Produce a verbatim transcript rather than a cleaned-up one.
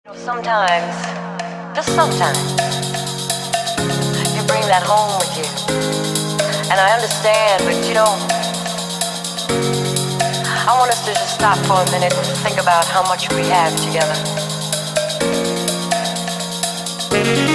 Sometimes, just sometimes, you bring that home with you. And I understand, but you know, I want us to just stop for a minute and think about how much we have together.